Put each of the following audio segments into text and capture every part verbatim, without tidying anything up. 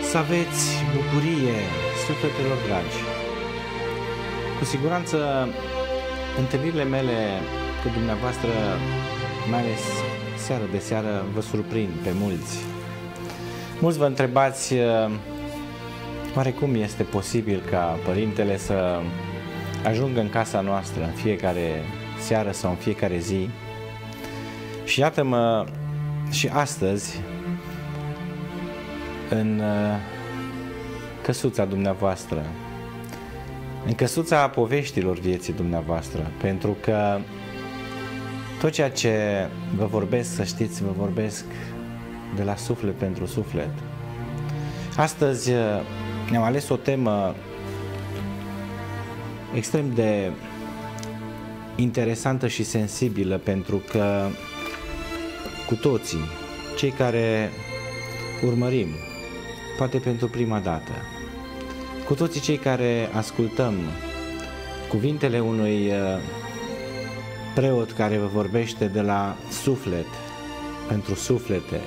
să aveți bucurie, sufletelor dragi. Cu siguranță, întâlnirile mele cu dumneavoastră, mai ales seară de seară, vă surprind pe mulți. Mulți vă întrebați, oare cum este posibil ca Părintele să ajungă în casa noastră în fiecare seară sau în fiecare zi? Și iată-mă și astăzi în căsuța dumneavoastră, în căsuța poveștilor vieții dumneavoastră, pentru că tot ceea ce vă vorbesc, să știți, vă vorbesc de la suflet pentru suflet. Astăzi ne-am ales o temă extrem de interesantă și sensibilă, pentru că cu toții, cei care urmărim, poate pentru prima dată, cu toții cei care ascultăm cuvintele unui preot care vă vorbește de la suflet pentru suflete,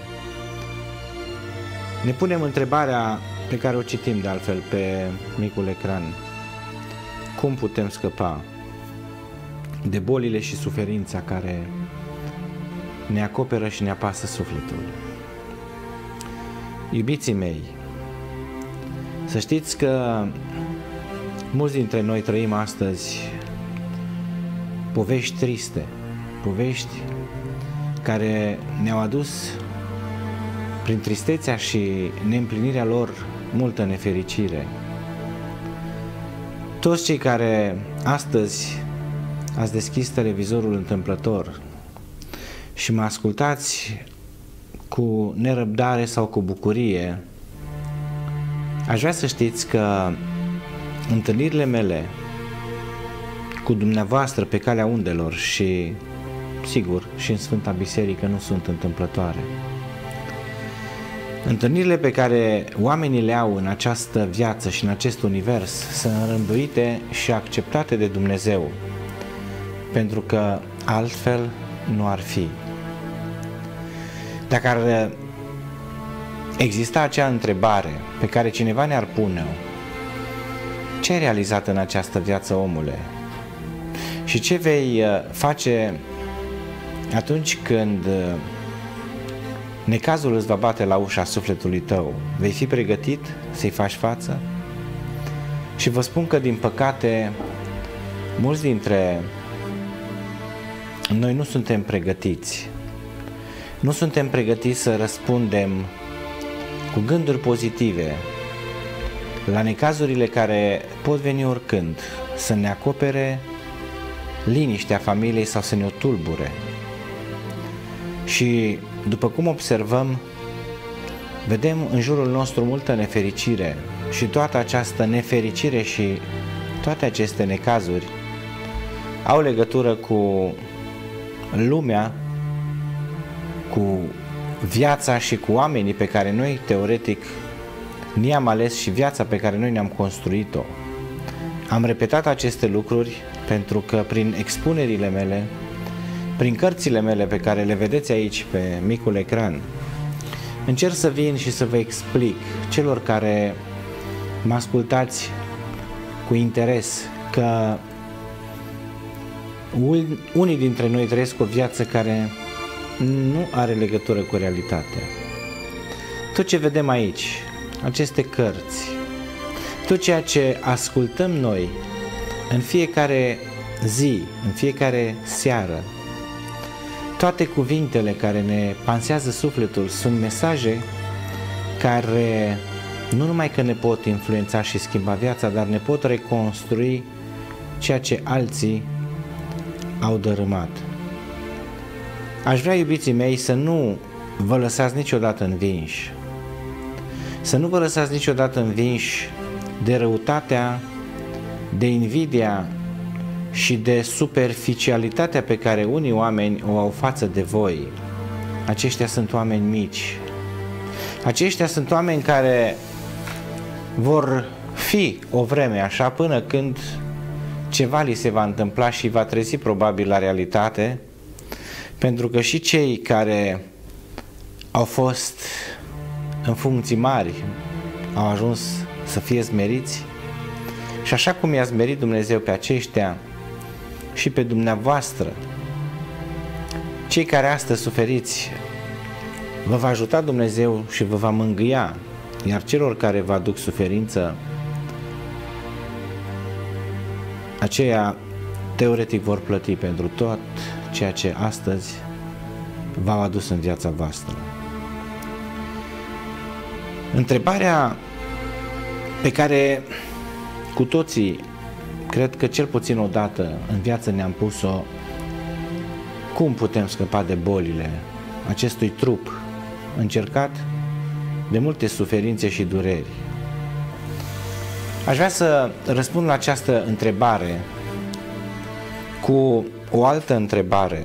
ne punem întrebarea pe care o citim de altfel pe micul ecran: cum putem scăpa de bolile și suferința care ne acoperă și ne apasă sufletul? Iubiții mei, să știți că mulți dintre noi trăim astăzi povești triste, povești care ne-au adus prin tristețea și neîmplinirea lor multă nefericire. Toți cei care astăzi ați deschis televizorul întâmplător și mă ascultați cu nerăbdare sau cu bucurie, aș vrea să știți că întâlnirile mele cu dumneavoastră pe calea undelor și, sigur, și în Sfânta Biserică nu sunt întâmplătoare. Întâlnirile pe care oamenii le au în această viață și în acest univers sunt înrânduite și acceptate de Dumnezeu, pentru că altfel nu ar fi. Dacă ar exista acea întrebare pe care cineva ne-ar pune: ce ai realizat în această viață, omule? Și ce vei face atunci când necazul îți va bate la ușa sufletului tău? Vei fi pregătit să-i faci față? Și vă spun că, din păcate, mulți dintre noi nu suntem pregătiți. Nu suntem pregătiți să răspundem cu gânduri pozitive la necazurile care pot veni oricând, să ne acopere liniștea familiei sau să ne o tulbure. Și după cum observăm, vedem în jurul nostru multă nefericire și toată această nefericire și toate aceste necazuri au legătură cu lumea, cu viața și cu oamenii pe care noi, teoretic, ne-am ales și viața pe care noi ne-am construit-o. Am repetat aceste lucruri pentru că prin expunerile mele, prin cărțile mele pe care le vedeți aici pe micul ecran, încerc să vin și să vă explic celor care mă ascultați cu interes că unii dintre noi trăiesc o viață care nu are legătură cu realitatea. Tot ce vedem aici, aceste cărți, tot ceea ce ascultăm noi în fiecare zi, în fiecare seară, toate cuvintele care ne pansează sufletul sunt mesaje care nu numai că ne pot influența și schimba viața, dar ne pot reconstrui ceea ce alții au dărâmat. Aș vrea, iubiții mei, să nu vă lăsați niciodată învinși. Să nu vă lăsați niciodată învinși de răutatea, de invidia și de superficialitatea pe care unii oameni o au față de voi. Aceștia sunt oameni mici. Aceștia sunt oameni care vor fi o vreme așa până când ceva li se va întâmpla și va trezi probabil la realitate, pentru că și cei care au fost în funcții mari au ajuns să fie smeriți și așa cum i-a smerit Dumnezeu pe aceștia și pe dumneavoastră, cei care astăzi suferiți, vă va ajuta Dumnezeu și vă va mângâia, iar celor care vă aduc suferință, aceia teoretic vor plăti pentru tot ceea ce astăzi v-au adus în viața voastră. Întrebarea pe care cu toții, cred că cel puțin o dată în viață ne-am pus-o: cum putem scăpa de bolile acestui trup încercat de multe suferințe și dureri? Aș vrea să răspund la această întrebare cu o altă întrebare,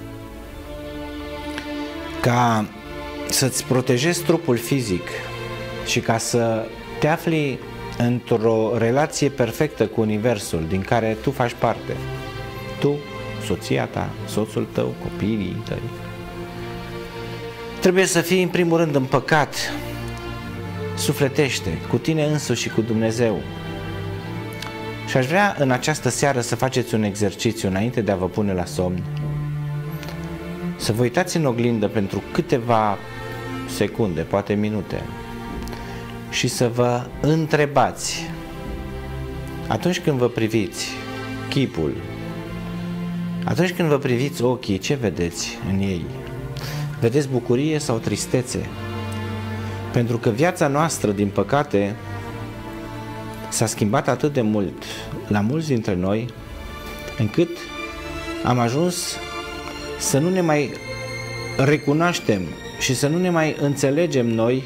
ca să-ți protejezi trupul fizic și ca să te afli într-o relație perfectă cu Universul din care tu faci parte, tu, soția ta, soțul tău, copiii tăi, trebuie să fii în primul rând împăcat sufletește cu tine însuși și cu Dumnezeu. Și aș vrea în această seară să faceți un exercițiu înainte de a vă pune la somn, să vă uitați în oglindă pentru câteva secunde, poate minute, și să vă întrebați, atunci când vă priviți chipul, atunci când vă priviți ochii, ce vedeți în ei? Vedeți bucurie sau tristețe? Pentru că viața noastră, din păcate, s-a schimbat atât de mult la mulți dintre noi, încât am ajuns să nu ne mai recunoaștem și să nu ne mai înțelegem noi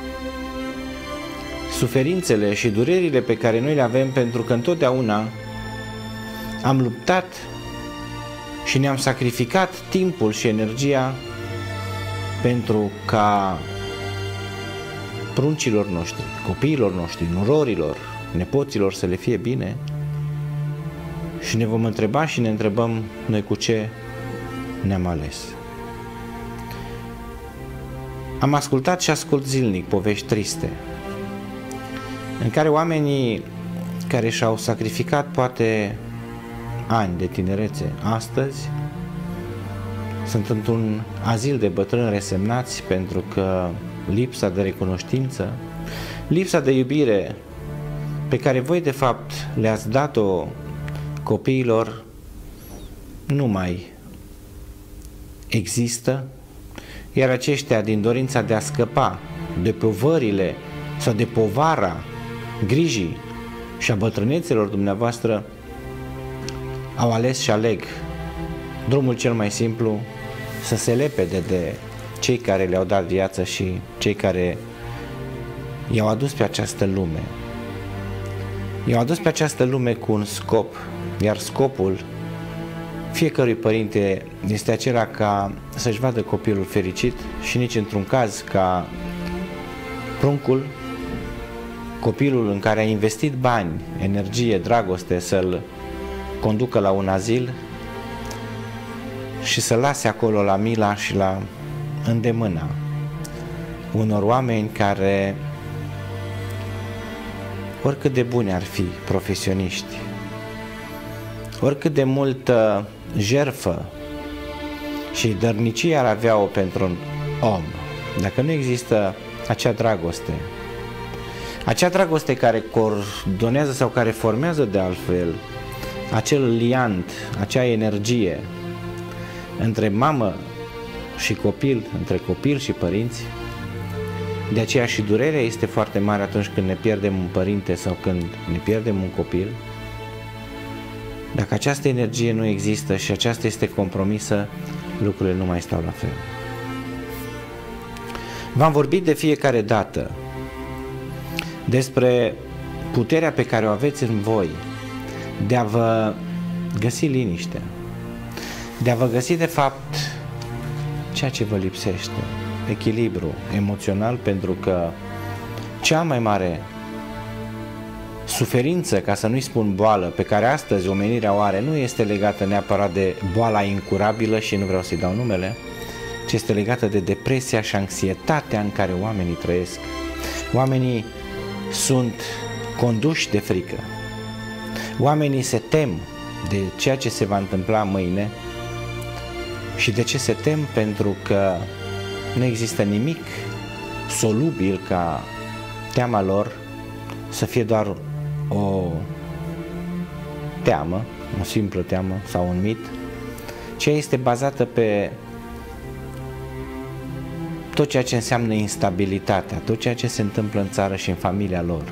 suferințele și durerile pe care noi le avem, pentru că întotdeauna am luptat și ne-am sacrificat timpul și energia pentru ca pruncilor noștri, copiilor noștri, nurorilor, nepoților să le fie bine, și ne vom întreba și ne întrebăm noi cu ce ne-am ales. Am ascultat și ascult zilnic povești triste în care oamenii care și-au sacrificat poate ani de tinerețe astăzi sunt într-un azil de bătrâni resemnați, pentru că lipsa de recunoștință, lipsa de iubire pe care voi de fapt le-ați dat-o copiilor nu mai există, iar aceștia, din dorința de a scăpa de povările sau de povara grijii și a bătrânețelor dumneavoastră, au ales și aleg drumul cel mai simplu, să se lepede de cei care le-au dat viață și cei care i-au adus pe această lume. I-au adus pe această lume cu un scop, iar scopul fiecărui părinte este acela ca să-și vadă copilul fericit și nici într-un caz ca pruncul, copilul în care a investit bani, energie, dragoste, să-l conducă la un azil și să lase acolo la mila și la îndemâna unor oameni care, oricât de buni ar fi profesioniști, oricât de multă jertfă și dărnicie ar avea-o pentru un om, dacă nu există acea dragoste, acea dragoste care coordonează sau care formează de altfel acel liant, acea energie între mamă și copil, între copil și părinți, de aceea și durerea este foarte mare atunci când ne pierdem un părinte sau când ne pierdem un copil. Dacă această energie nu există și aceasta este compromisă, lucrurile nu mai stau la fel. V-am vorbit de fiecare dată despre puterea pe care o aveți în voi de a vă găsi liniște, de a vă găsi de fapt ceea ce vă lipsește, echilibru emoțional, pentru că cea mai mare suferință, ca să nu-i spun boală, pe care astăzi omenirea o are, nu este legată neapărat de boala incurabilă, și nu vreau să-i dau numele, ci este legată de depresia și anxietatea în care oamenii trăiesc. Oamenii sunt conduși de frică. Oamenii se tem de ceea ce se va întâmpla mâine. Și de ce se tem? Pentru că nu există nimic solubil ca teama lor să fie doar o teamă, o simplă teamă sau un mit, ci este bazată pe tot ceea ce înseamnă instabilitatea, tot ceea ce se întâmplă în țară și în familia lor.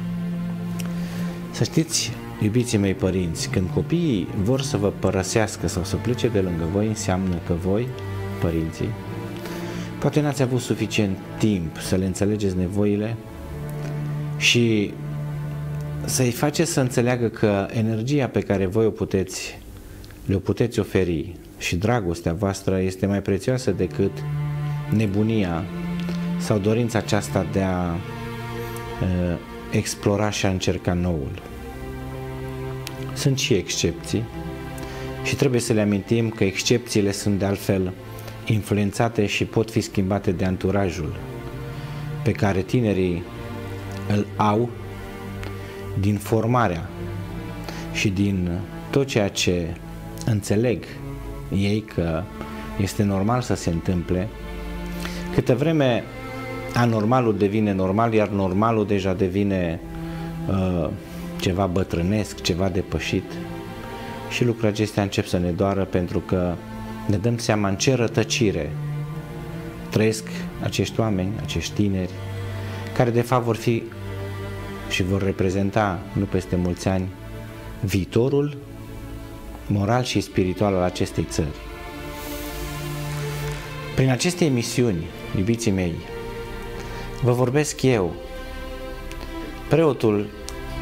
Să știți, iubiții mei părinți, când copiii vor să vă părăsească sau să plece de lângă voi, înseamnă că voi, părinții, poate n-ați avut suficient timp să le înțelegeți nevoile și să-i faceți să înțeleagă că energia pe care voi o puteți, le-o puteți oferi și dragostea voastră este mai prețioasă decât nebunia sau dorința aceasta de a uh, explora și a încerca noul. Sunt și excepții și trebuie să le amintim că excepțiile sunt de altfel influențate și pot fi schimbate de anturajul pe care tinerii îl au din formarea și din tot ceea ce înțeleg ei că este normal să se întâmple. Câte vreme anormalul devine normal, iar normalul deja devine uh, ceva bătrânesc, ceva depășit, și lucrurile acestea încep să ne doară pentru că ne dăm seama în ce rătăcire trăiesc acești oameni, acești tineri, care de fapt vor fi și vor reprezenta, nu peste mulți ani, viitorul moral și spiritual al acestei țări. Prin aceste emisiuni, iubiții mei, vă vorbesc eu, preotul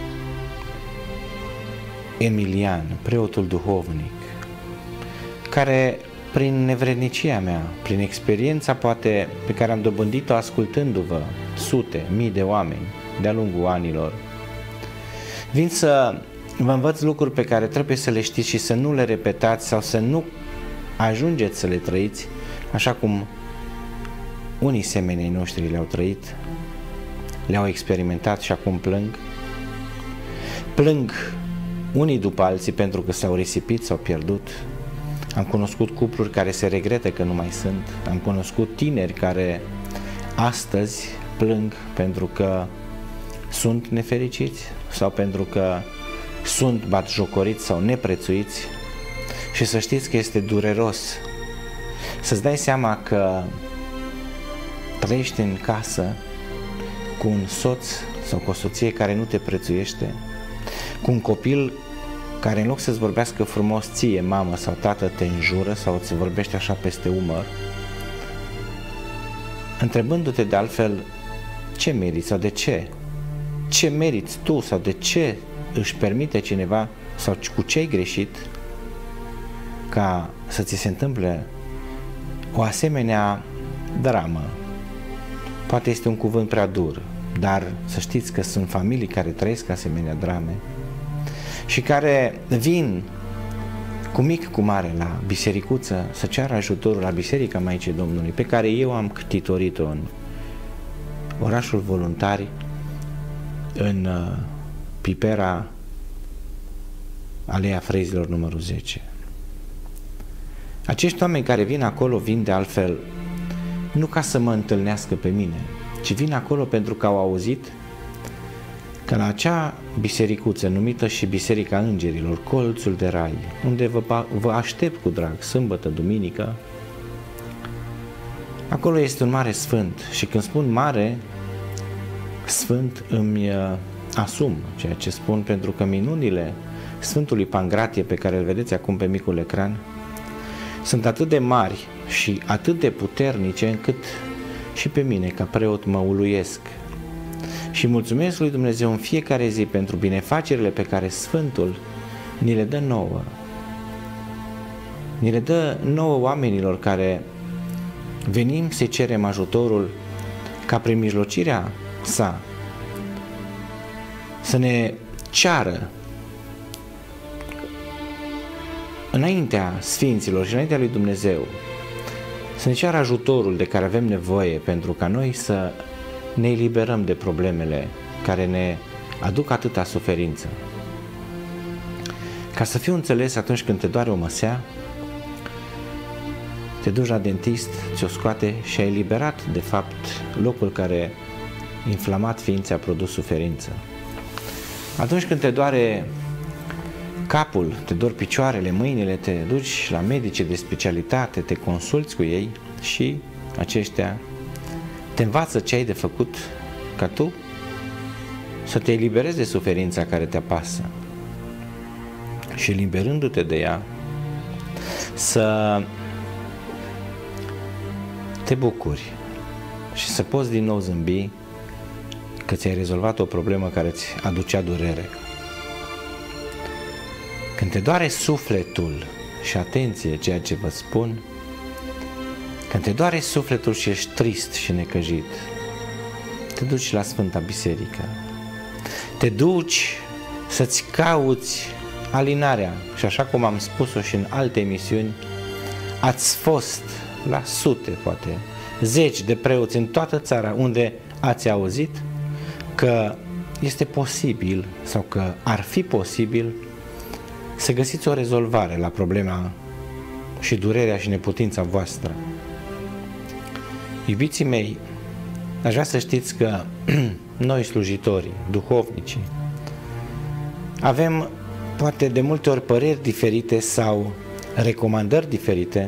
Emilian, preotul duhovnic, care prin nevrednicia mea, prin experiența poate pe care am dobândit-o ascultându-vă sute, mii de oameni de-a lungul anilor, vin să vă învăț lucruri pe care trebuie să le știți și să nu le repetați sau să nu ajungeți să le trăiți așa cum unii semenii noștri le-au trăit, le-au experimentat și acum plâng. Plâng unii după alții pentru că s-au risipit, s-au pierdut. Am cunoscut cupluri care se regretă că nu mai sunt. Am cunoscut tineri care astăzi plâng pentru că sunt nefericiți sau pentru că sunt batjocoriți sau neprețuiți. Și să știți că este dureros să-ți dai seama că trăiești în casă cu un soț sau cu o soție care nu te prețuiește, cu un copil care în loc să-ți vorbească frumos ție, mamă sau tată, te înjură sau îți vorbește așa peste umăr, întrebându-te de altfel ce meriți sau de ce, ce meriți tu sau de ce își permite cineva sau cu ce ai greșit ca să ți se întâmple o asemenea dramă. Poate este un cuvânt prea dur, dar să știți că sunt familii care trăiesc asemenea drame și care vin cu mic, cu mare la bisericuță să ceară ajutorul la Biserica Maicii Domnului, pe care eu am ctitorit-o în orașul Voluntari, în Pipera, Aleea Frezilor numărul zece. Acești oameni care vin acolo vin de altfel nu ca să mă întâlnească pe mine, ci vin acolo pentru că au auzit că la acea bisericuță numită și Biserica Îngerilor, Colțul de Rai, unde vă, vă aștept cu drag sâmbătă, duminică, acolo este un mare sfânt. Și când spun mare sfânt îmi asum ceea ce spun, pentru că minunile Sfântului Pangratie, pe care îl vedeți acum pe micul ecran, sunt atât de mari și atât de puternice încât și pe mine ca preot mă uluiesc. Și mulțumesc lui Dumnezeu în fiecare zi pentru binefacerile pe care Sfântul ni le dă nouă. Ni le dă nouă oamenilor care venim să cerem ajutorul ca prin mijlocirea sa să ne ceară înaintea Sfinților și înaintea lui Dumnezeu, să ne ceară ajutorul de care avem nevoie pentru ca noi să ne eliberăm de problemele care ne aduc atâta suferință. Ca să fiu înțeles, atunci când te doare o măsea, te duci la dentist, ți-o scoate și ai eliberat, de fapt, locul care, inflamat fiind, ți-a produs suferință. Atunci când te doare capul, te dor picioarele, mâinile, te duci la medici de specialitate, te consulți cu ei și aceștia te învață ce ai de făcut ca tu să te eliberezi de suferința care te apasă și, eliberându-te de ea, să te bucuri și să poți din nou zâmbi că ți-ai rezolvat o problemă care îți aducea durere. Când te doare sufletul, și atenție ceea ce vă spun, când te doare sufletul și ești trist și necăjit, te duci la Sfânta Biserică, te duci să-ți cauți alinarea și, așa cum am spus-o și în alte emisiuni, ați fost la sute, poate zeci de preoți în toată țara unde ați auzit că este posibil sau că ar fi posibil să găsiți o rezolvare la problema și durerea și neputința voastră. Iubiții mei, aș vrea să știți că noi, slujitorii, duhovnicii, avem poate de multe ori păreri diferite sau recomandări diferite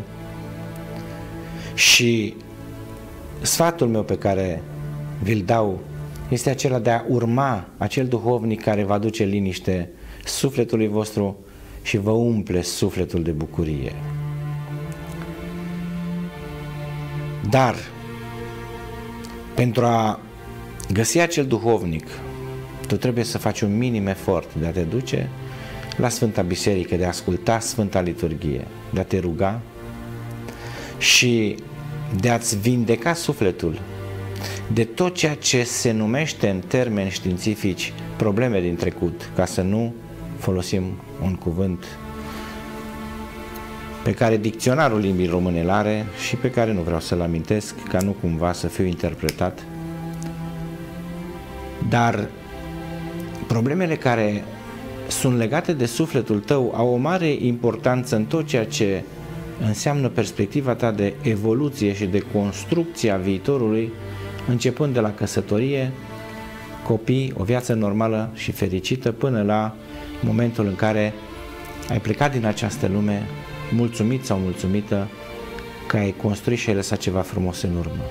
și sfatul meu pe care vi-l dau este acela de a urma acel duhovnic care va aduce liniște sufletului vostru și vă umple sufletul de bucurie. Dar pentru a găsi acel duhovnic, tu trebuie să faci un minim efort de a te duce la Sfânta Biserică, de a asculta Sfânta Liturghie, de a te ruga și de a-ți vindeca sufletul de tot ceea ce se numește în termeni științifici probleme din trecut, ca să nu folosim un cuvânt pe care dicționarul limbii române îl are și pe care nu vreau să-l amintesc, ca nu cumva să fiu interpretat. Dar problemele care sunt legate de sufletul tău au o mare importanță în tot ceea ce înseamnă perspectiva ta de evoluție și de construcție a viitorului, începând de la căsătorie, copii, o viață normală și fericită, până la momentul în care ai plecat din această lume mulțumit sau mulțumită că ai construit și ai lăsat ceva frumos în urmă.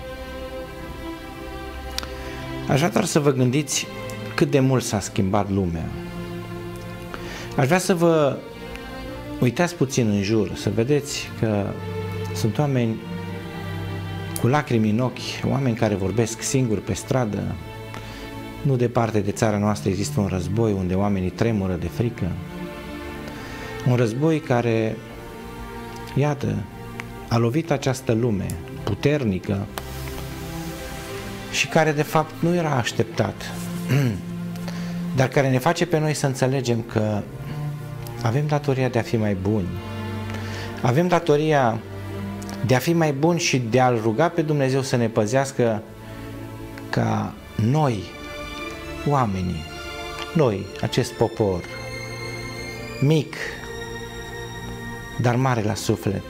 Aș vrea doar să vă gândiți cât de mult s-a schimbat lumea. Aș vrea să vă uitați puțin în jur, să vedeți că sunt oameni cu lacrimi în ochi, oameni care vorbesc singuri pe stradă. Nu departe de țara noastră există un război unde oamenii tremură de frică. Un război care, iată, a lovit această lume puternică și care de fapt nu era așteptat, dar care ne face pe noi să înțelegem că avem datoria de a fi mai buni. Avem datoria de a fi mai buni și de a-L ruga pe Dumnezeu să ne păzească ca noi, oamenii, noi, acest popor mic, dar mare la suflet,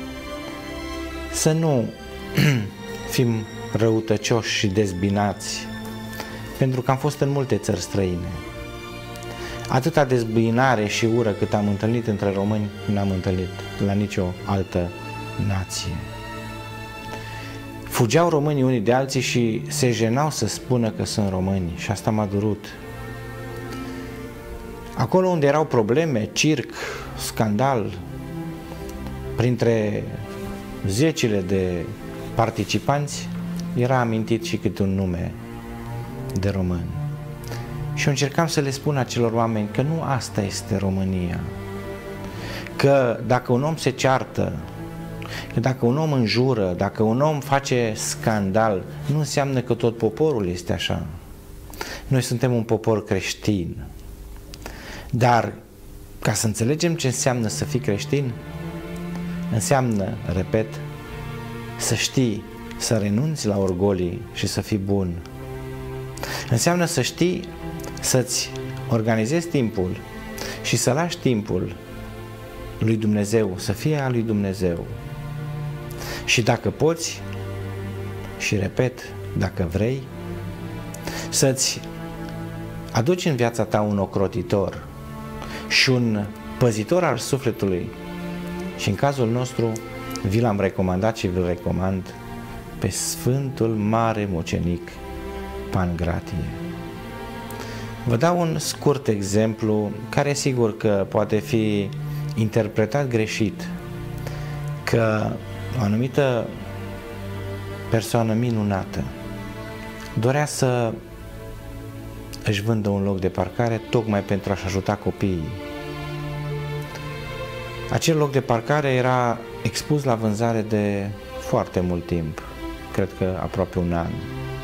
să nu fim răutăcioși și dezbinați, pentru că am fost în multe țări străine. Atâta dezbinare și ură cât am întâlnit între români, n-am întâlnit la nicio altă nație. Fugeau românii unii de alții și se jenau să spună că sunt români și asta m-a durut. Acolo unde erau probleme, circ, scandal, printre zecile de participanți era amintit și câte un nume de român. Și eu încercam să le spun acelor oameni că nu asta este România, că dacă un om se ceartă, că dacă un om înjură, dacă un om face scandal, nu înseamnă că tot poporul este așa. Noi suntem un popor creștin, dar ca să înțelegem ce înseamnă să fii creștin, înseamnă, repet, să știi să renunți la orgolii și să fii bun. Înseamnă să știi să-ți organizezi timpul și să lași timpul lui Dumnezeu să fie al lui Dumnezeu. Și dacă poți, și repet, dacă vrei, să-ți aduci în viața ta un ocrotitor și un păzitor al sufletului. Și în cazul nostru, vi l-am recomandat și vi-l recomand pe Sfântul Mare Mucenic Pangratie. Vă dau un scurt exemplu care sigur că poate fi interpretat greșit, că o anumită persoană minunată dorea să își vândă un loc de parcare tocmai pentru a-și ajuta copiii. Acel loc de parcare era expus la vânzare de foarte mult timp, cred că aproape un an.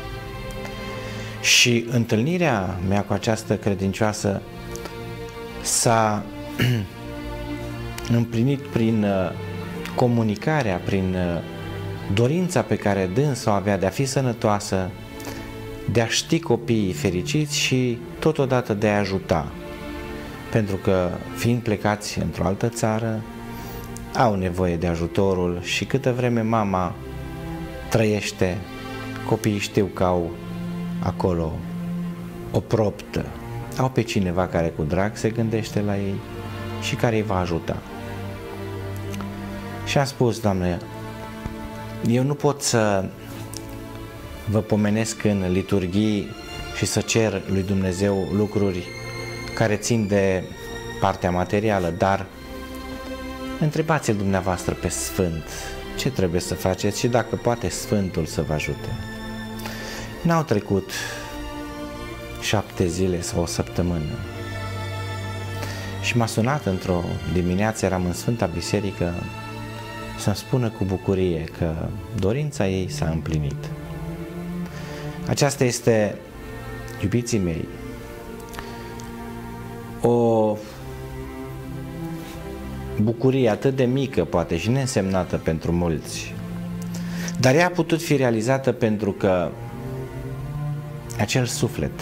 Și întâlnirea mea cu această credincioasă s-a împlinit prin comunicarea, prin dorința pe care dânsa o avea de a fi sănătoasă, de a ști copiii fericiți și totodată de a ajuta. Pentru că, fiind plecați într-o altă țară, au nevoie de ajutorul și câtă vreme mama trăiește, copiii știu că au acolo o proptă, au pe cineva care cu drag se gândește la ei și care îi va ajuta. Și am spus, Doamne, eu nu pot să vă pomenesc în liturghii și să cer lui Dumnezeu lucruri care țin de partea materială, dar întrebați-l dumneavoastră pe Sfânt ce trebuie să faceți și dacă poate Sfântul să vă ajute. N-au trecut șapte zile sau o săptămână și m-a sunat într-o dimineață, eram în Sfânta Biserică, să-mi spună cu bucurie că dorința ei s-a împlinit. Aceasta este, iubiții mei, o bucurie atât de mică, poate, și neînsemnată pentru mulți, dar ea a putut fi realizată pentru că acel suflet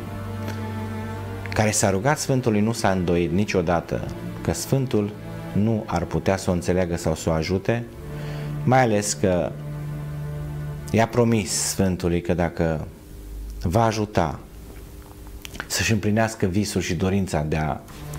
care s-a rugat Sfântului nu s-a îndoit niciodată că Sfântul nu ar putea să o înțeleagă sau să o ajute, mai ales că i-a promis Sfântului că dacă va ajuta să-și împlinească visul și dorința de a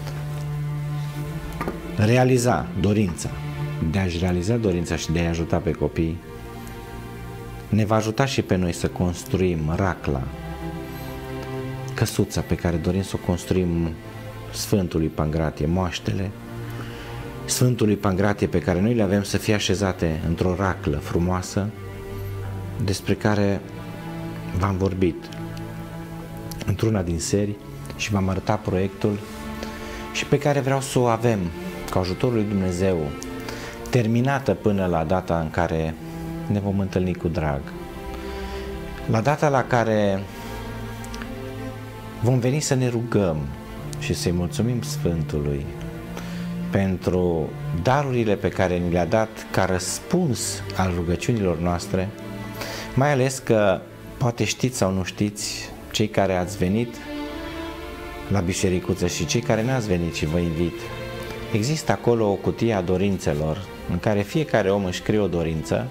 realiza dorința, de a-și realiza dorința și de a-i ajuta pe copii, ne va ajuta și pe noi să construim racla, căsuța pe care dorim să o construim Sfântului Pangratie, moaștele Sfântului Pangratie pe care noi le avem să fie așezate într-o raclă frumoasă, despre care v-am vorbit într-una din serii și v-am arătat proiectul și pe care vreau să o avem cu ajutorul lui Dumnezeu terminată până la data în care ne vom întâlni cu drag, la data la care vom veni să ne rugăm și să-i mulțumim Sfântului pentru darurile pe care ni le-a dat ca răspuns al rugăciunilor noastre, mai ales că poate știți sau nu știți, cei care ați venit la bisericuță și cei care n-ați venit și vă invit, există acolo o cutie a dorințelor în care fiecare om își scrie o dorință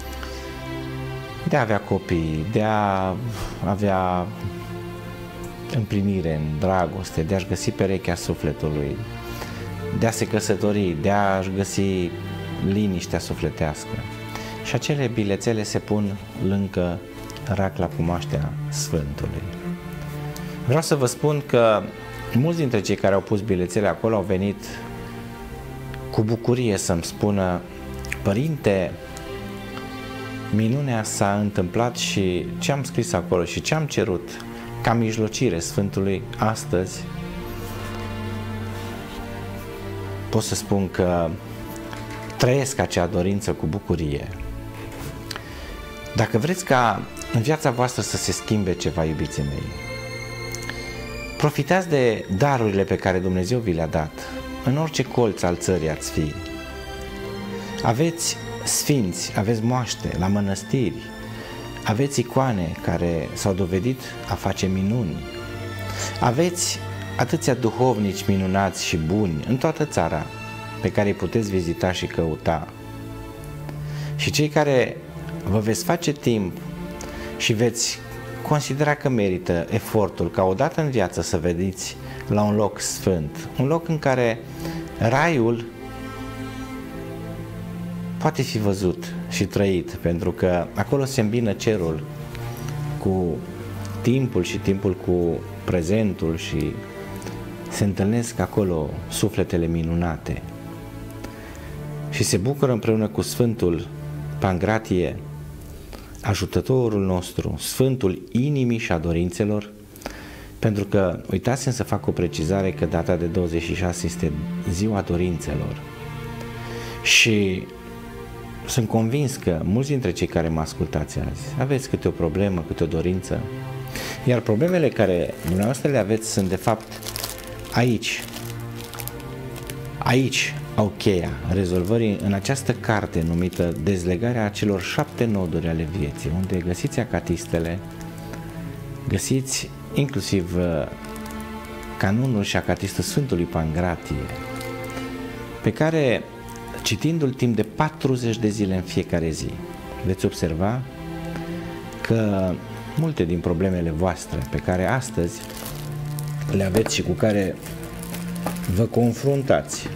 de a avea copii, de a avea împlinire în dragoste, de a-și găsi perechea sufletului, de a se căsători, de a-și găsi liniștea sufletească. Și acele bilețele se pun lângă racla cu moaștea Sfântului. Vreau să vă spun că mulți dintre cei care au pus bilețele acolo au venit cu bucurie să-mi spună: Părinte, minunea s-a întâmplat și ce am scris acolo și ce am cerut ca mijlocire Sfântului astăzi, pot să spun că trăiesc acea dorință cu bucurie. Dacă vreți ca în viața voastră să se schimbe ceva, iubiții mei, profitați de darurile pe care Dumnezeu vi le-a dat, în orice colț al țării ați fi. Aveți sfinți, aveți moaște la mănăstiri, aveți icoane care s-au dovedit a face minuni, aveți atâția duhovnici minunați și buni în toată țara pe care îi puteți vizita și căuta. Și cei care vă veți face timp și veți considera că merită efortul ca odată în viață să veniți la un loc sfânt, un loc în care raiul poate fi văzut și trăit, pentru că acolo se îmbină cerul cu timpul și timpul cu prezentul și se întâlnesc acolo sufletele minunate și se bucură împreună cu Sfântul Pangratie, ajutătorul nostru, Sfântul inimii și a dorințelor, pentru că, uitați-mi să fac o precizare că data de douăzeci și șase este ziua dorințelor și sunt convins că mulți dintre cei care mă ascultați azi aveți câte o problemă, câte o dorință, iar problemele care dumneavoastră le aveți sunt de fapt aici, aici au cheia rezolvării în această carte numită Dezlegarea celor șapte noduri ale vieții, unde găsiți acatistele, găsiți inclusiv canonul și acatistul Sfântului Pangratie, pe care, citindu-l timp de patruzeci de zile în fiecare zi, veți observa că multe din problemele voastre pe care astăzi le aveți și cu care vă confruntați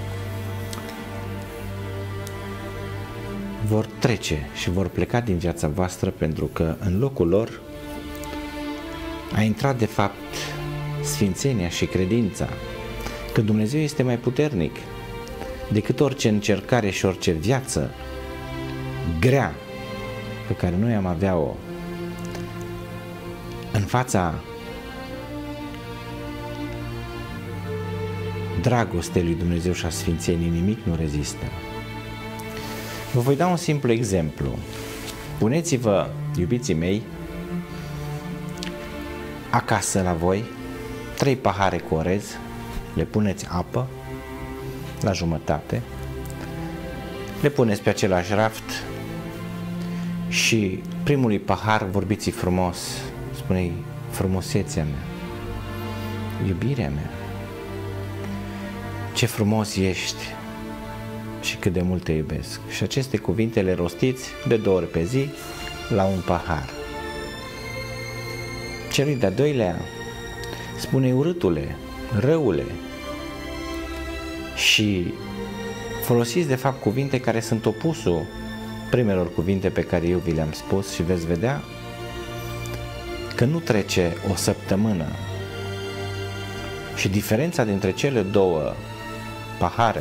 vor trece și vor pleca din viața voastră, pentru că în locul lor a intrat de fapt sfințenia și credința că Dumnezeu este mai puternic decât orice încercare și orice viață grea pe care noi am avea-o în fața dragostei lui Dumnezeu și a sfințeniei. Nimic nu rezistă. Vă voi da un simplu exemplu. Puneți-vă, iubiții mei, acasă la voi trei pahare cu orez, le puneți apă la jumătate, le puneți pe același raft și primului pahar vorbiți frumos, spune-i frumusețea mea, iubirea mea, ce frumos ești și cât de mult te iubesc. Și aceste cuvinte le rostiți de două ori pe zi la un pahar. Celui de-a doilea spune urâtule, răule, și folosiți de fapt cuvinte care sunt opusul primelor cuvinte pe care eu vi le-am spus și veți vedea că nu trece o săptămână și diferența dintre cele două pahare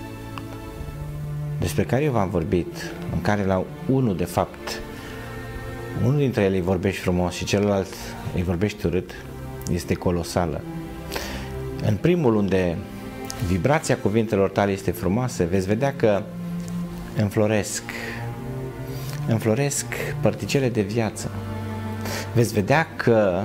despre care eu v-am vorbit, în care la unul de fapt unul dintre ele îi vorbești frumos și celălalt îi vorbești urât, este colosală. În primul, unde vibrația cuvintelor tale este frumoasă, veți vedea că înfloresc înfloresc particele de viață. Veți vedea că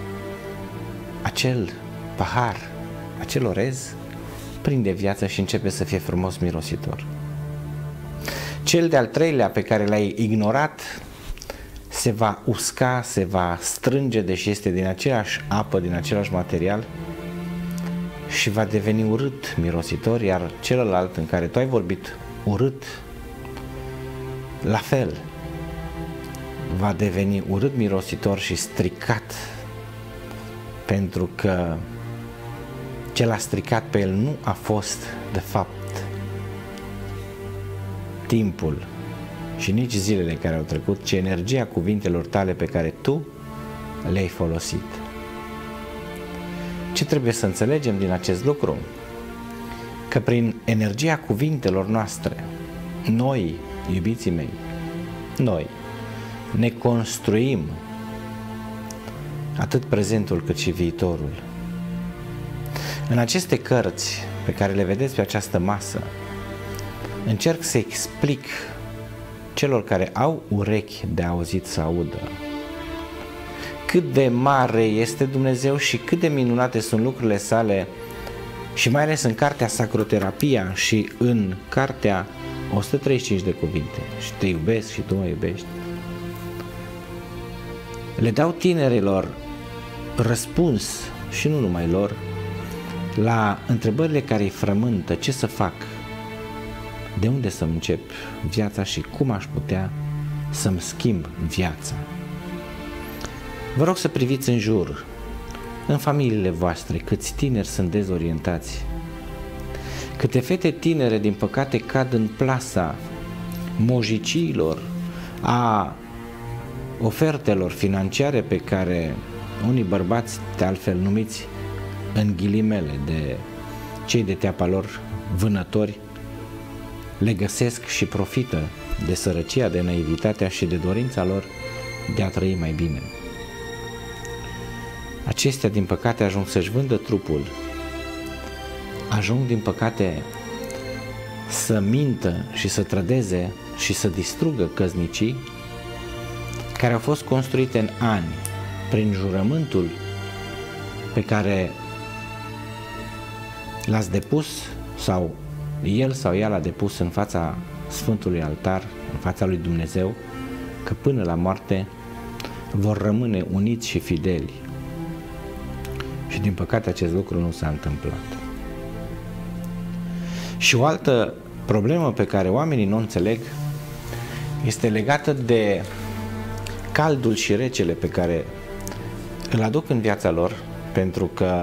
acel pahar, acel orez prinde viață și începe să fie frumos mirositor. Cel de-al treilea, pe care l-ai ignorat, se va usca, se va strânge, deși este din aceeași apă, din același material, și va deveni urât mirositor, iar celălalt în care tu ai vorbit urât, la fel, va deveni urât mirositor și stricat, pentru că ce l-a stricat pe el nu a fost de fapt timpul și nici zilele care au trecut, ci energia cuvintelor tale pe care tu le-ai folosit. Ce trebuie să înțelegem din acest lucru? Că prin energia cuvintelor noastre, noi, iubiții mei, noi ne construim atât prezentul cât și viitorul. În aceste cărți pe care le vedeți pe această masă, încerc să explic celor care au urechi de auzit să audă cât de mare este Dumnezeu și cât de minunate sunt lucrurile sale, și mai ales în cartea Sacroterapia și în cartea o sută treizeci și cinci de cuvinte, și te iubesc și tu mă iubești. le dau tinerilor răspuns, și nu numai lor, la întrebările care îi frământă: ce să fac, de unde să încep viața și cum aș putea să-mi schimb viața. Vă rog să priviți în jur, în familiile voastre, câți tineri sunt dezorientați, câte fete tinere, din păcate, cad în plasa mojiciilor, a ofertelor financiare pe care unii bărbați, de altfel numiți în ghilimele de cei de teapa lor vânători, le găsesc și profită de sărăcia, de naivitatea și de dorința lor de a trăi mai bine. Acestea, din păcate, ajung să-și vândă trupul, ajung, din păcate, să mintă și să trădeze și să distrugă căsnicii care au fost construite în ani prin jurământul pe care l-ați depus, sau el sau ea l-a depus în fața Sfântului Altar, în fața lui Dumnezeu, că până la moarte vor rămâne uniți și fideli. Și din păcate acest lucru nu s-a întâmplat. Și o altă problemă pe care oamenii nu o înțeleg este legată de caldul și recele pe care îl aduc în viața lor, pentru că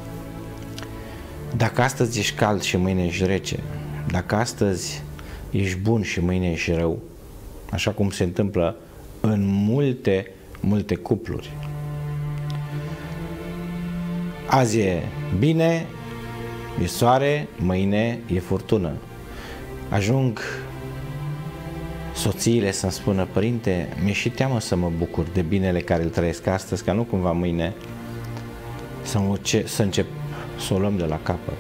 dacă astăzi ești cald și mâine ești rece, dacă astăzi ești bun și mâine ești rău, așa cum se întâmplă în multe, multe cupluri. Azi e bine, e soare, mâine e furtună. Ajung soțiile să-mi spună: părinte, mi-e și teamă să mă bucur de binele care îl trăiesc astăzi, ca nu cumva mâine să, să încep să o luăm de la capăt.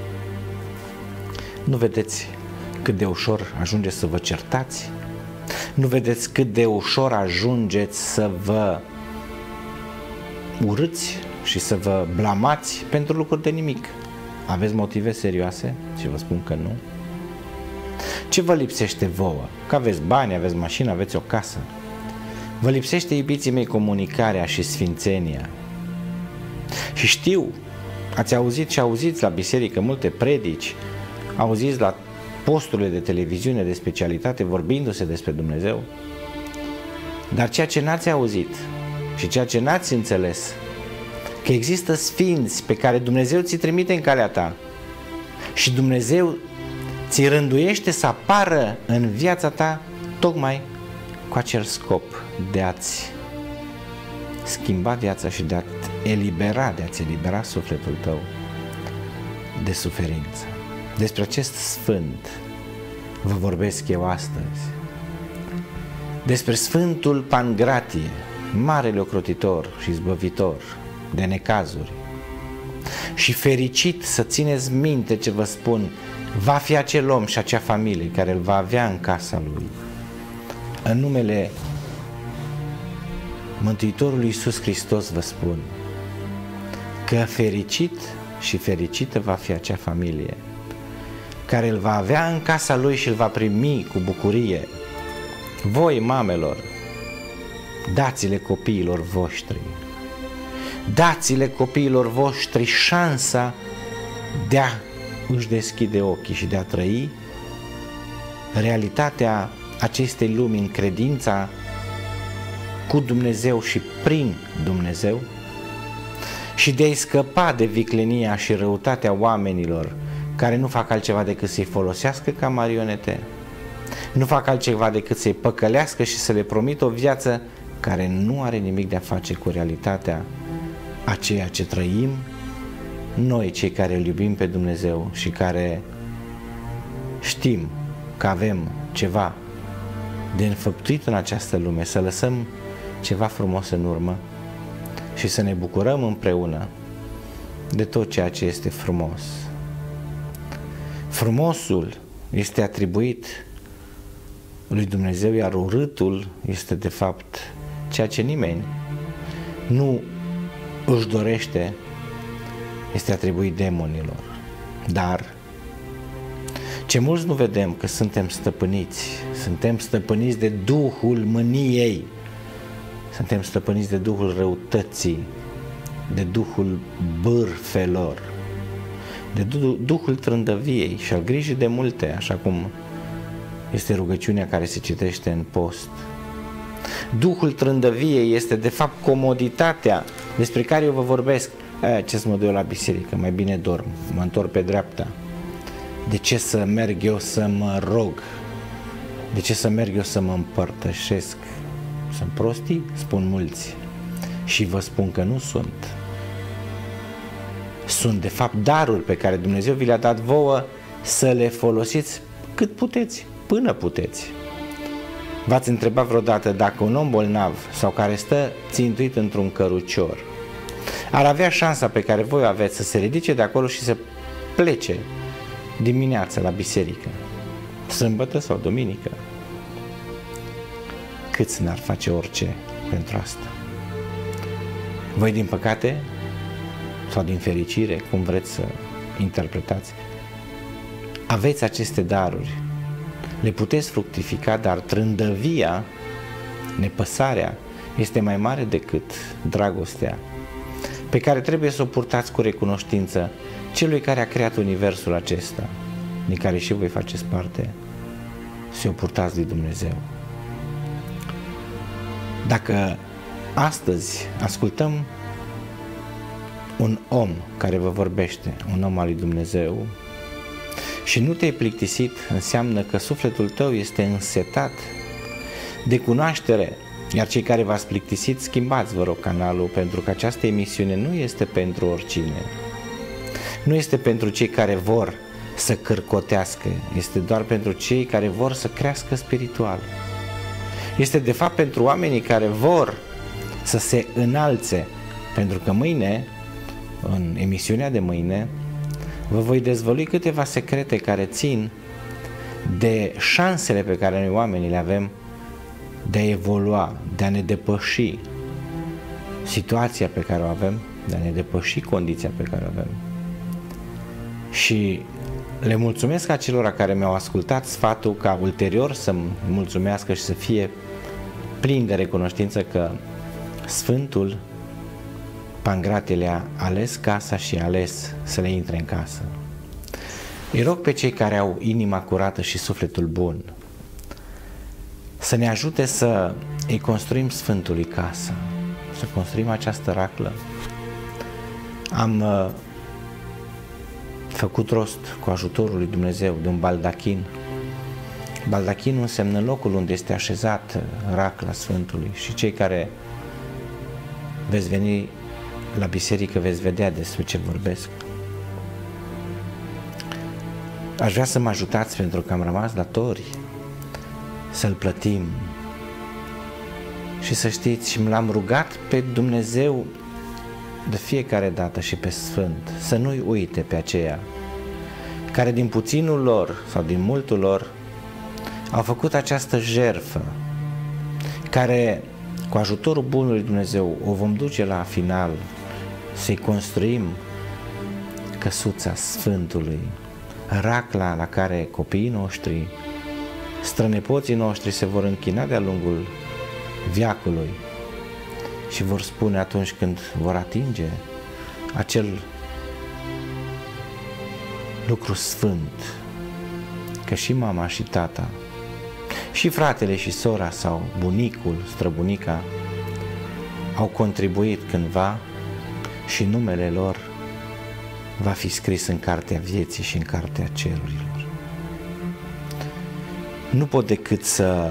Nu vedeți cât de ușor ajungeți să vă certați? Nu vedeți cât de ușor ajungeți să vă urâți și să vă blamați pentru lucruri de nimic? Aveți motive serioase? Și vă spun că nu. Ce vă lipsește vouă? Că aveți bani, aveți mașină, aveți o casă. Vă lipsește, iubiții mei, comunicarea și sfințenia. Și știu, ați auzit și auziți la biserică multe predici, auziți la posturile de televiziune de specialitate vorbindu-se despre Dumnezeu, dar ceea ce n-ați auzit și ceea ce n-ați înțeles, că există sfinți pe care Dumnezeu ți trimite în calea ta și Dumnezeu ți rânduiește să apară în viața ta tocmai cu acel scop de a-ți schimba viața și de a-te elibera, de a-ți elibera sufletul tău de suferință. Despre acest sfânt vă vorbesc eu astăzi. Despre Sfântul Pangratie, marele ocrotitor și izbăvitor de necazuri. Și fericit, să țineți minte ce vă spun, va fi acel om și acea familie care îl va avea în casa lui. În numele Mântuitorului Iisus Hristos vă spun că fericit și fericită va fi acea familie care îl va avea în casa lui și îl va primi cu bucurie. Voi, mamelor, dați-le copiilor voștri, dați-le copiilor voștri șansa de a își deschide ochii și de a trăi realitatea acestei lumi în credința cu Dumnezeu și prin Dumnezeu și de a-i scăpa de viclenia și răutatea oamenilor care nu fac altceva decât să-i folosească ca marionete, nu fac altceva decât să-i păcălească și să le promită o viață care nu are nimic de a face cu realitatea a ceea ce trăim noi, cei care îl iubim pe Dumnezeu și care știm că avem ceva de înfăptuit în această lume, să lăsăm ceva frumos în urmă și să ne bucurăm împreună de tot ceea ce este frumos. Frumosul este atribuit lui Dumnezeu, iar urâtul este de fapt ceea ce nimeni nu își dorește, este atribuit demonilor. Dar ce mulți nu vedem, că suntem stăpâniți, suntem stăpâniți de duhul mâniei, suntem stăpâniți de duhul răutății, de duhul bârfelor, de duhul trândăviei și al grijii de multe, așa cum este rugăciunea care se citește în post. Duhul trândăviei este de fapt comoditatea despre care eu vă vorbesc. Aia, ce să mă duc la biserică, mai bine dorm, mă întorc pe dreapta. De ce să merg eu să mă rog? De ce să merg eu să mă împărtășesc? Sunt prostii? Spun mulți. Și vă spun că nu sunt. Sunt de fapt daruri pe care Dumnezeu vi le-a dat vouă să le folosiți cât puteți, până puteți. V-ați întrebat vreodată dacă un om bolnav sau care stă țintuit într-un cărucior ar avea șansa pe care voi o aveți să se ridice de acolo și să plece dimineața la biserică, sâmbătă sau duminică? Câți n-ar face orice pentru asta? Voi, din păcate, sau din fericire, cum vreți să interpretați, aveți aceste daruri, le puteți fructifica, dar trândăvia, nepăsarea, este mai mare decât dragostea, pe care trebuie să o purtați cu recunoștință celui care a creat universul acesta, din care și voi faceți parte, să o purtați lui Dumnezeu. Dacă astăzi ascultăm un om care vă vorbește, un om al lui Dumnezeu, și nu te-ai plictisit, înseamnă că sufletul tău este însetat de cunoaștere. Iar cei care v-ați plictisit, schimbați, vă rog, canalul, pentru că această emisiune nu este pentru oricine. Nu este pentru cei care vor să cârcotească, este doar pentru cei care vor să crească spiritual. Este de fapt pentru oamenii care vor să se înalțe, pentru că mâine, în emisiunea de mâine, vă voi dezvălui câteva secrete care țin de șansele pe care noi oamenii le avem de a evolua, de a ne depăși situația pe care o avem, de a ne depăși condiția pe care o avem. Și le mulțumesc acelora care mi-au ascultat sfatul ca ulterior să-mi mulțumească și să fie plin de recunoștință că Sfântul Pangrate le-a ales casa și a ales să le intre în casă. Îi rog pe cei care au inima curată și sufletul bun să ne ajute să îi construim Sfântului casă, să construim această raclă. Am uh, făcut rost cu ajutorul lui Dumnezeu de un baldachin. Baldachinul înseamnă locul unde este așezat racla Sfântului și cei care veți veni la biserică veți vedea despre ce vorbesc. Aș vrea să mă ajutați pentru că am rămas datori să-l plătim. Și să știți, și l-am rugat pe Dumnezeu de fiecare dată și pe Sfânt să nu-i uite pe aceia care din puținul lor sau din multul lor au făcut această jertfă, care cu ajutorul bunului Dumnezeu o vom duce la final, să-i construim căsuța Sfântului, racla la care copiii noștri, strănepoții noștri se vor închina de-a lungul veacului și vor spune atunci când vor atinge acel lucru sfânt, că și mama și tata, și fratele și sora sau bunicul, străbunica au contribuit cândva și numele lor va fi scris în cartea vieții și în cartea cerurilor. Nu pot decât să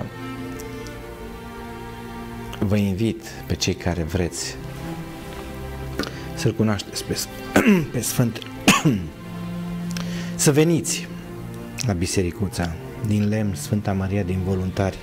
vă invit pe cei care vreți să-L cunoașteți pe, pe Sfânt să veniți la bisericuța din lemn Sfânta Maria din Voluntari.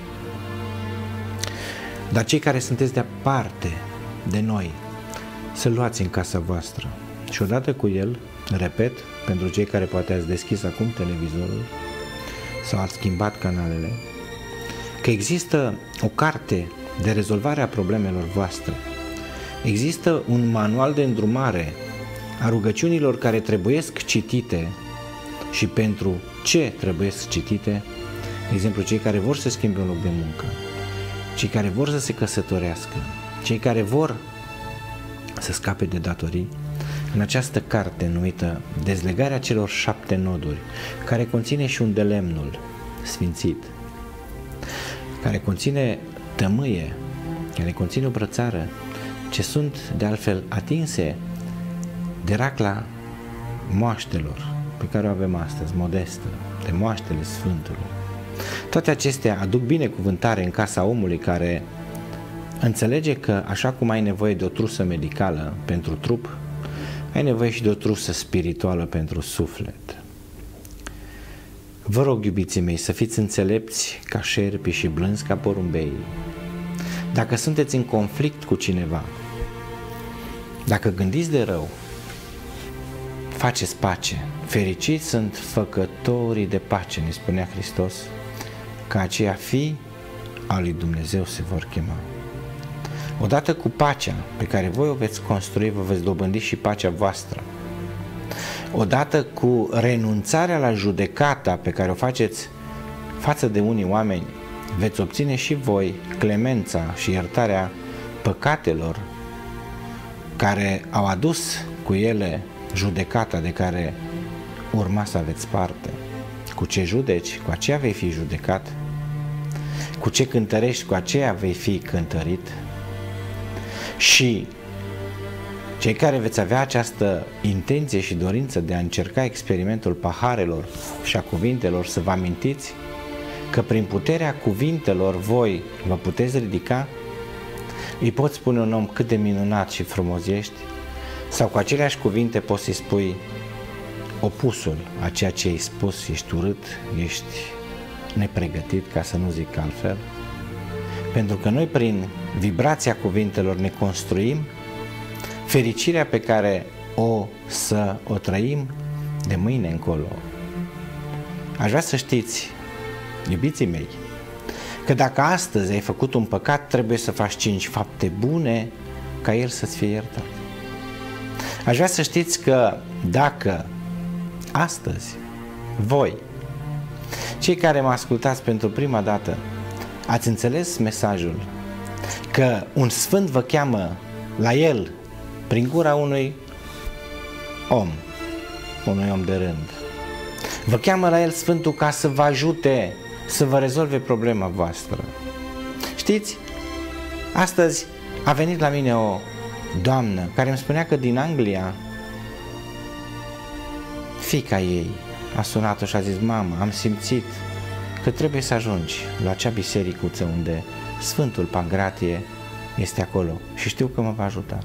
Dar cei care sunteți departe de noi, să-L luați în casa voastră și odată cu El, repet, pentru cei care poate ați deschis acum televizorul sau ați schimbat canalele, că există o carte de rezolvare a problemelor voastre. Există un manual de îndrumare a rugăciunilor care trebuiesc citite și pentru ce trebuiesc citite, de exemplu, cei care vor să schimbe un loc de muncă, cei care vor să se căsătorească, cei care vor să scape de datorii, în această carte numită Dezlegarea celor șapte noduri, care conține și un de lemnul sfințit, care conține tămâie, care conține o brățară, ce sunt de altfel atinse de racla moaștelor pe care o avem astăzi, modestă, de moaștele Sfântului. Toate acestea aduc binecuvântare în casa omului care înțelege că așa cum ai nevoie de o trusă medicală pentru trup, ai nevoie și de o trusă spirituală pentru suflet. Vă rog, iubiții mei, să fiți înțelepți ca șerpi și blânzi ca porumbei. Dacă sunteți în conflict cu cineva, dacă gândiți de rău, faceți pace. Fericiți sunt făcătorii de pace, ne spunea Hristos, că aceia fii al lui Dumnezeu se vor chema. Odată cu pacea pe care voi o veți construi, vă veți dobândi și pacea voastră. Odată cu renunțarea la judecata pe care o faceți față de unii oameni, veți obține și voi clemența și iertarea păcatelor care au adus cu ele judecata de care urma să aveți parte. Cu ce judeci, cu aceea vei fi judecat. Cu ce cântărești, cu aceea vei fi cântărit. Și cei care veți avea această intenție și dorință de a încerca experimentul paharelor și a cuvintelor, să vă amintiți că prin puterea cuvintelor voi vă puteți ridica, îi poți spune un om cât de minunat și frumos ești, sau cu aceleași cuvinte poți să-i spui opusul a ceea ce ai spus, ești urât, ești nepregătit, ca să nu zic altfel. Pentru că noi prin vibrația cuvintelor ne construim fericirea pe care o să o trăim de mâine încolo. Aș vrea să știți, iubiții mei, că dacă astăzi ai făcut un păcat, trebuie să faci cinci fapte bune ca el să-ți fie iertat. Aș vrea să știți că dacă astăzi voi, cei care mă ascultați pentru prima dată, ați înțeles mesajul că un sfânt vă cheamă la el prin gura unui om, unui om de rând. Vă cheamă la el Sfântul ca să vă ajute să vă rezolve problema voastră. Știți, astăzi a venit la mine o doamnă care îmi spunea că din Anglia fiica ei a sunat-o și a zis: mamă, am simțit că trebuie să ajungi la acea bisericuță unde Sfântul Pangratie este acolo și știu că mă va ajuta.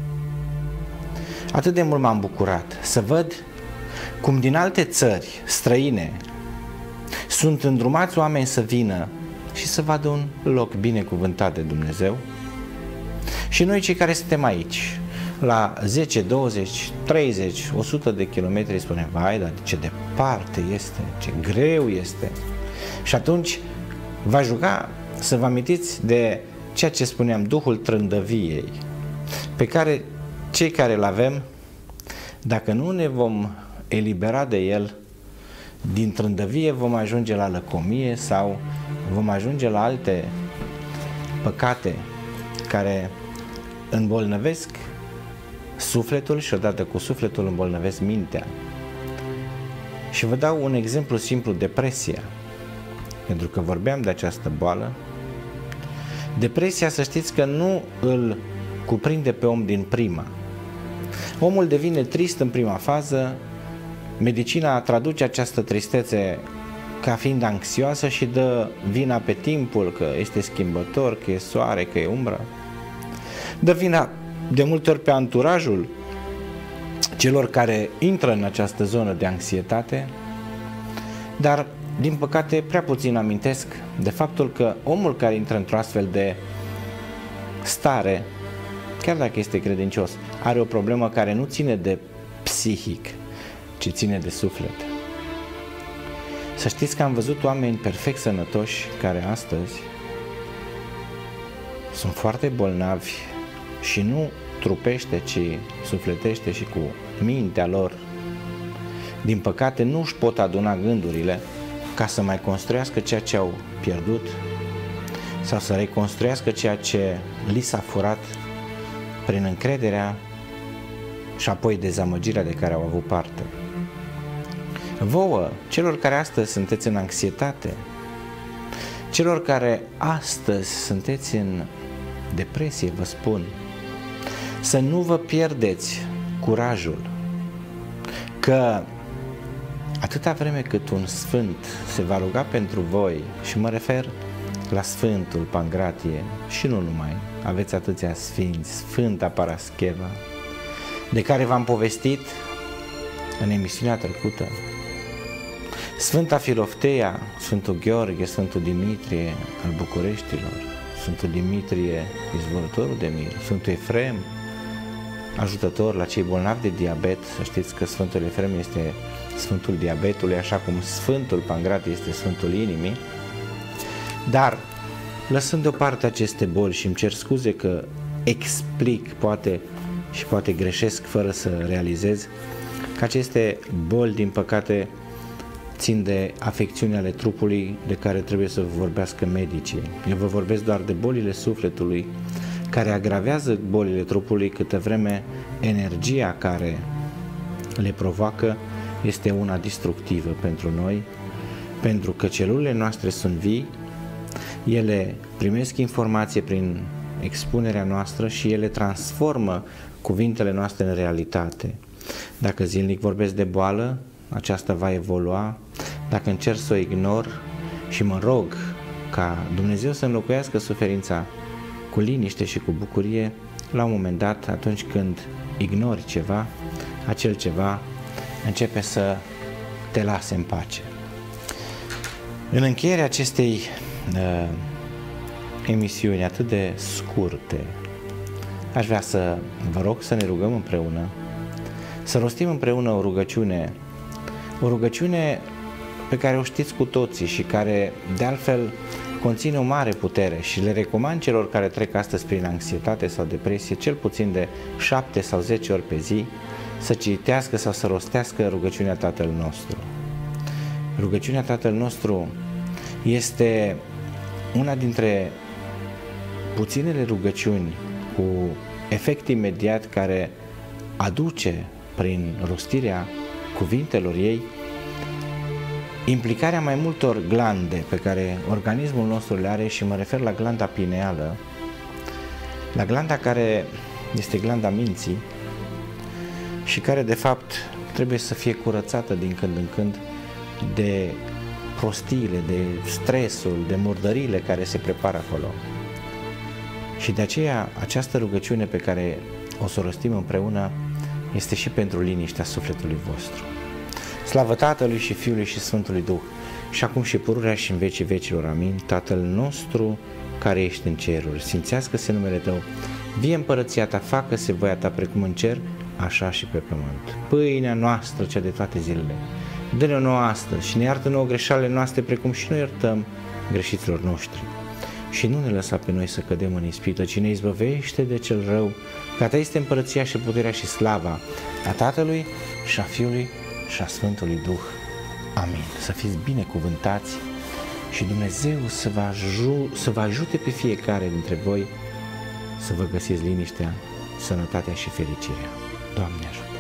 Atât de mult m-am bucurat să văd cum din alte țări străine sunt îndrumați oameni să vină și să vadă un loc binecuvântat de Dumnezeu. Și noi, cei care suntem aici, la zece, douăzeci, treizeci, o sută de kilometri, spunem: vai, dar ce departe este, ce greu este. Și atunci v-aș ruga să vă amintiți de ceea ce spuneam, Duhul trândăviei, pe care cei care îl avem, dacă nu ne vom elibera de el, din trândăvie vom ajunge la lăcomie sau vom ajunge la alte păcate care îmbolnăvesc sufletul și odată cu sufletul îmbolnăvesc mintea. Și vă dau un exemplu simplu: depresia. Pentru că vorbeam de această boală. Depresia, să știți că nu îl cuprinde pe om din prima. Omul devine trist în prima fază, medicina traduce această tristețe ca fiind anxioasă și dă vina pe timpul, că este schimbător, că e soare, că e umbră. Dă vina de multe ori pe anturajul celor care intră în această zonă de anxietate, dar din păcate prea puțin amintesc de faptul că omul care intră într-o astfel de stare, chiar dacă este credincios, are o problemă care nu ține de psihic, ci ține de suflet. Să știți că am văzut oameni perfect sănătoși care astăzi sunt foarte bolnavi și nu trupește, ci sufletește și cu mintea lor. Din păcate nu își pot aduna gândurile ca să mai construiască ceea ce au pierdut sau să reconstruiască ceea ce li s-a furat prin încrederea și apoi dezamăgirea de care au avut parte. Vouă, celor care astăzi sunteți în anxietate, celor care astăzi sunteți în depresie, vă spun, să nu vă pierdeți curajul, că atâta vreme cât un sfânt se va ruga pentru voi, și mă refer la Sfântul Pangratie și nu numai, aveți atâția sfinți, Sfânta Parascheva, de care v-am povestit în emisiunea trecută, Sfânta Filofteia, Sfântul Gheorghe, Sfântul Dimitrie al Bucureștilor, Sfântul Dimitrie, izvorătorul de mir, Sfântul Efrem, ajutător la cei bolnavi de diabet. Să știți că Sfântul Efrem este Sfântul Diabetului, așa cum Sfântul Pangratie este Sfântul Inimii. Dar, lăsând deoparte aceste boli, și îmi cer scuze că explic, poate și poate greșesc fără să realizez, că aceste boli, din păcate, țin de afecțiuni ale trupului de care trebuie să vă vorbească medicii. Eu vă vorbesc doar de bolile sufletului, care agravează bolile trupului, câtă vreme energia care le provoacă este una destructivă pentru noi, pentru că celulele noastre sunt vii, ele primesc informație prin expunerea noastră și ele transformă cuvintele noastre în realitate. Dacă zilnic vorbesc de boală, aceasta va evolua. Dacă încerc să o ignor și mă rog ca Dumnezeu să înlocuiască suferința cu liniște și cu bucurie, la un moment dat, atunci când ignori ceva, acel ceva începe să te lase în pace. În încheierea acestei uh, emisiuni atât de scurte, aș vrea să vă rog să ne rugăm împreună, să rostim împreună o rugăciune, o rugăciune pe care o știți cu toții și care, de altfel, conține o mare putere și le recomand celor care trec astăzi prin anxietate sau depresie, cel puțin de șapte sau zece ori pe zi, să citească sau să rostească rugăciunea Tatăl nostru. Rugăciunea Tatăl nostru este una dintre puținele rugăciuni cu efect imediat care aduce prin rostirea cuvintelor ei implicarea mai multor glande pe care organismul nostru le are, și mă refer la glanda pineală, la glanda care este glanda minții și care de fapt trebuie să fie curățată din când în când de prostiile, de stresul, de murdările care se prepară acolo. Și de aceea această rugăciune pe care o să o rostim împreună este și pentru liniștea sufletului vostru. Slavă Tatălui și Fiului și Sfântului Duh, și acum și pururea și în vecii vecilor. Amin. Tatăl nostru care ești în ceruri, sfințească-se numele Tău, vie împărăția Ta, facă-se voia Ta precum în cer, așa și pe pământ. Pâinea noastră, cea de toate zilele, dă-ne-o nouă astăzi și ne iartă nouă greșalele noastre, precum și noi iertăm greșiților noștri. Și nu ne lăsa pe noi să cădem în ispită, ci ne izbăvește de cel rău, că a Ta este împărăția și puterea și slava a Tatălui și a Fiului și a Sfântului Duh. Amin. Să fiți binecuvântați și Dumnezeu să vă, aju- să vă ajute pe fiecare dintre voi să vă găsiți liniștea, sănătatea și fericirea. Doamne ajută!